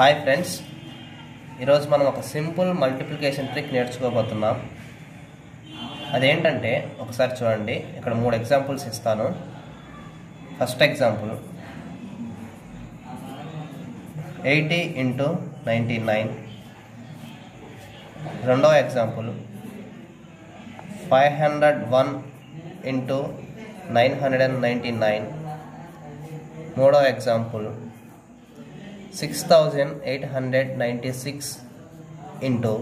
Hi friends, ఈరోజు మనం ఒక సింపుల్ మల్టిప్లికేషన్ ట్రిక్ నేర్చుకోబోతున్నాం. అదేంటంటే ఒకసారి చూడండి, ఇక్కడ 3 ఎగ్జాంపుల్స్ ఇస్తాను. First example 80 × 99. రెండవ ఎగ్జాంపుల్ 501 × 999. మూడవ ఎగ్జాంపుల్ 6896 ×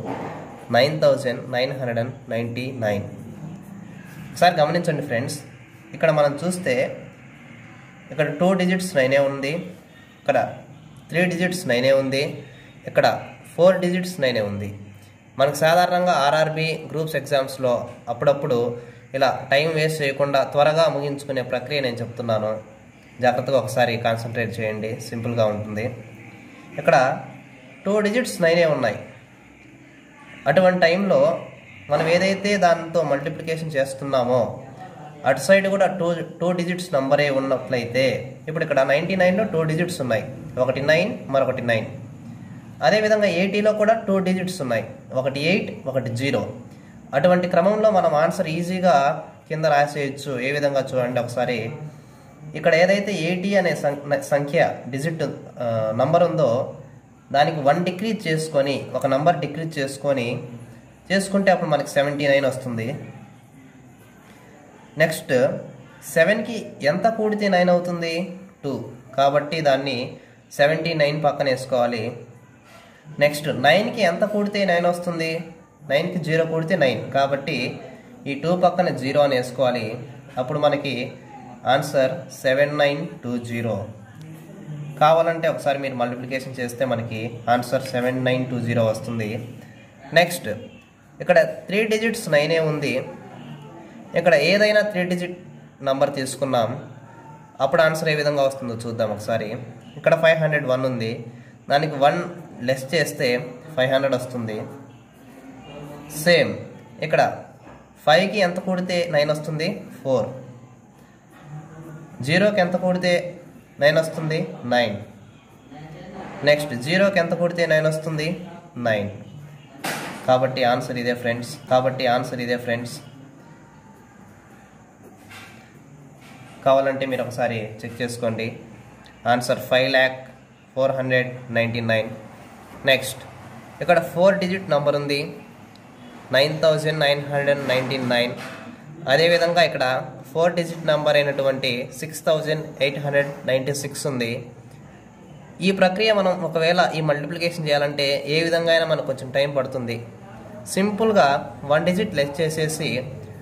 9999. ఒకసారి గమనించండి ఫ్రెండ్స్, ఇక్కడ మనం చూస్తే ఇక్కడ 2 డిజిట్స్ 9 ఉంది, ఇక్కడ 3 డిజిట్స్ 9 ఉంది, ఇక్కడ 4 డిజిట్స్ 9 ఉంది. మనకు సాధారణంగా ఆర్ఆర్బి గ్రూప్స్ ఎగ్జామ్స్లో అప్పుడప్పుడు ఇలా టైం వేస్ట్ చేయకుండా త్వరగా ముగించుకునే ప్రక్రియ నేను చెప్తున్నాను. జాగ్రత్తగా ఒకసారి కాన్సన్ట్రేట్ చేయండి, సింపుల్గా ఉంటుంది. ఇక్కడ 2 డిజిట్స్ 9 ఉన్నాయి. అటువంటి టైంలో మనం ఏదైతే దాంతో మల్టిప్లికేషన్ చేస్తున్నామో అటు సైడ్ కూడా టూ డిజిట్స్ నంబరే ఉన్నట్లయితే, ఇప్పుడు ఇక్కడ 99లో 2 డిజిట్స్ ఉన్నాయి, ఒకటి 9 మరొకటి 9. అదేవిధంగా 80లో కూడా 2 డిజిట్స్ ఉన్నాయి, ఒకటి 8 ఒకటి 0. అటువంటి క్రమంలో మనం ఆన్సర్ ఈజీగా కింద రాసేయచ్చు. ఏ విధంగా చూడండి ఒకసారి. ఇక్కడ ఏదైతే 80 అనే సంఖ్య డిజిట్ నంబర్ ఉందో దానికి 1 డిక్రీజ్ చేసుకొని, ఒక నంబర్ డిక్రీజ్ చేసుకుంటే అప్పుడు మనకి 79 వస్తుంది. నెక్స్ట్ 7కి ఎంత కూడితే 9 అవుతుంది? 2. కాబట్టి దాన్ని 79 పక్కన వేసుకోవాలి. నెక్స్ట్ 9కి ఎంత కూడితే 9 వస్తుంది? 9కి 0 కూడితే 9, కాబట్టి ఈ 2 పక్కన 0 అని వేసుకోవాలి. అప్పుడు మనకి ఆన్సర్ 7920. కావాలంటే ఒకసారి మీరు మల్టిప్లికేషన్ చేస్తే మనకి ఆన్సర్ 7920 వస్తుంది. నెక్స్ట్ ఇక్కడ 3 డిజిట్స్ 9 ఉంది, ఇక్కడ ఏదైనా 3 డిజిట్ నంబర్ తీసుకున్నాం, అప్పుడు ఆన్సర్ ఏ విధంగా వస్తుందో చూద్దాం ఒకసారి. ఇక్కడ 501 ఉంది, దానికి 1 లెస్ చేస్తే 500 వస్తుంది. సేమ్ ఇక్కడ 5కి ఎంత కూడితే 9 వస్తుంది? 4. 0కి ఎంత కూడితే 9 వస్తుంది? 9. నెక్స్ట్ 0కి ఎంత కూడితే 9 వస్తుంది? 9. కాబట్టి ఆన్సర్ ఇదే ఫ్రెండ్స్. కావాలంటే మీరు ఒకసారి చెక్ చేసుకోండి. ఆన్సర్ 5,04,99. నెక్స్ట్ ఇక్కడ 4 డిజిట్ నంబర్ ఉంది, 9,999. అదేవిధంగా ఇక్కడ 4 డిజిట్ నంబర్ అయినటువంటి 6,896 ఉంది. ఈ ప్రక్రియ మనం ఒకవేళ ఈ మల్టిప్లికేషన్ చేయాలంటే ఏ విధంగా అయినా మనకు కొంచెం టైం పడుతుంది. సింపుల్గా 1 డిజిట్ లెస్ చేసేసి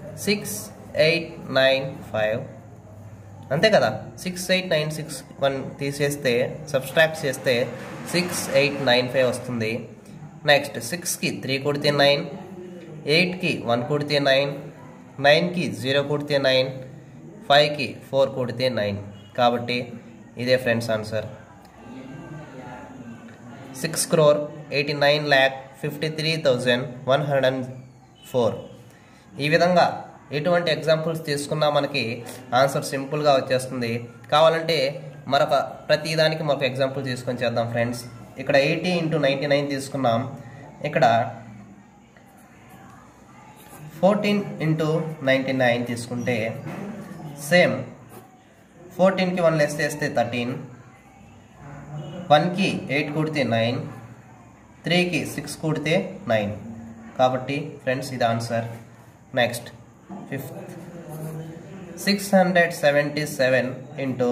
6895, అంతే కదా. 68961 తీసేస్తే, సబ్స్ట్రాక్ట్ చేస్తే 6895 వస్తుంది. నెక్స్ట్ 6కి 3 కూడితే 9, 8కి 1 కూడితే 9, 9కి 0 కూడితే 9, 5కి 4 కూడితే 9. కాబట్టి ఇదే ఫ్రెండ్స్ ఆన్సర్. 6,89,53,104. ఈ విధంగా ఎటువంటి ఎగ్జాంపుల్స్ తీసుకున్నా మనకి ఆన్సర్ సింపుల్గా వచ్చేస్తుంది. కావాలంటే ప్రతి దానికి మరొక ఎగ్జాంపుల్ తీసుకొని చేద్దాం ఫ్రెండ్స్. ఇక్కడ 80 × 99 తీసుకున్నాం, ఇక్కడ 14 × 99 తీసుకుంటే సేమ్ 14కి 1 లెస్ చేస్తే 13, 1కి 8 కూడితే 9, 3కి 6 కూడితే 9. కాబట్టి ఫ్రెండ్స్ ఇది ఆన్సర్. నెక్స్ట్ 677 ×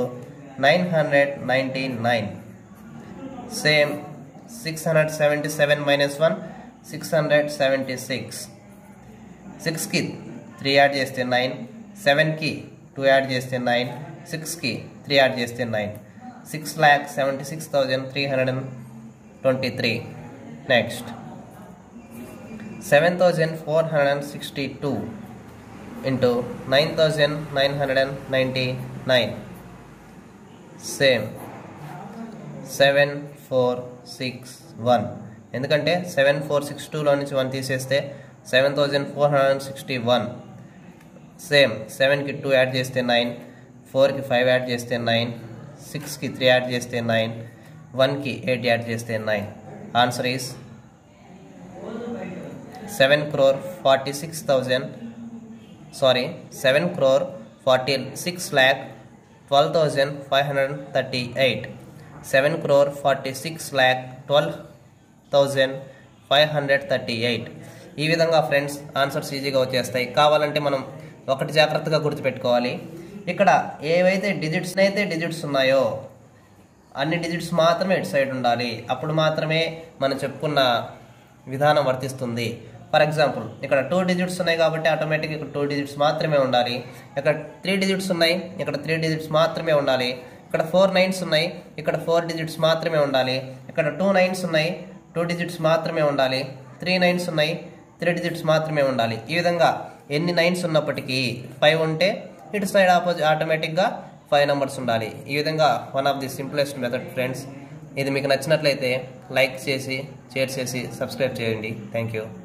999. సేమ్ 677 - 1 676. 6కి 3 యాడ్ చేస్తే 9, 7కి 2 యాడ్ చేస్తే 9, 6కి 3 యాడ్ చేస్తే 9. 6,76,323. నెక్స్ట్ 7,462 × 9,999. సేమ్ 7461. ఎందుకంటే 7462లో నుంచి 1 తీసేస్తే 7,461. సేమ్ 7కి 2 యాడ్ చేస్తే 9, 4కి 5 యాడ్ చేస్తే 9, 6కి 3 యాడ్ చేస్తే 9, 1కి 8 యాడ్ చేస్తే 9. Answer is 7,46,12,538. 7,46,12,538. ఈ విధంగా ఫ్రెండ్స్ ఆన్సర్స్ ఈజీగా వచ్చేస్తాయి. కావాలంటే మనం ఒకటి జాగ్రత్తగా గుర్తుపెట్టుకోవాలి. ఇక్కడ ఏవైతే డిజిట్స్ ఉన్నాయో అన్ని డిజిట్స్ మాత్రమే ఇటు సైడ్ ఉండాలి. అప్పుడు మాత్రమే మనం చెప్పుకున్న విధానం వర్తిస్తుంది. ఫర్ ఎగ్జాంపుల్ ఇక్కడ 2 డిజిట్స్ ఉన్నాయి కాబట్టి ఆటోమేటిక్గా ఇక్కడ 2 డిజిట్స్ మాత్రమే ఉండాలి. ఇక్కడ 3 డిజిట్స్ ఉన్నాయి, ఇక్కడ 3 డిజిట్స్ మాత్రమే ఉండాలి. ఇక్కడ 4 9s ఉన్నాయి, ఇక్కడ 4 డిజిట్స్ మాత్రమే ఉండాలి. ఇక్కడ 2 9s ఉన్నాయి, 2 డిజిట్స్ మాత్రమే ఉండాలి. 3 9s ఉన్నాయి, 3 డిజిట్స్ మాత్రమే ఉండాలి. ఈ విధంగా ఎన్ని 9s ఉన్నప్పటికీ 5 ఉంటే ఇటు సైడ్ ఆటోమేటిక్గా 5 నెంబర్స్ ఉండాలి. ఈ విధంగా one of the simplest method friends. ఇది మీకు నచ్చినట్లయితే లైక్ చేసి, షేర్ చేసి, సబ్స్క్రైబ్ చేయండి. Thank you.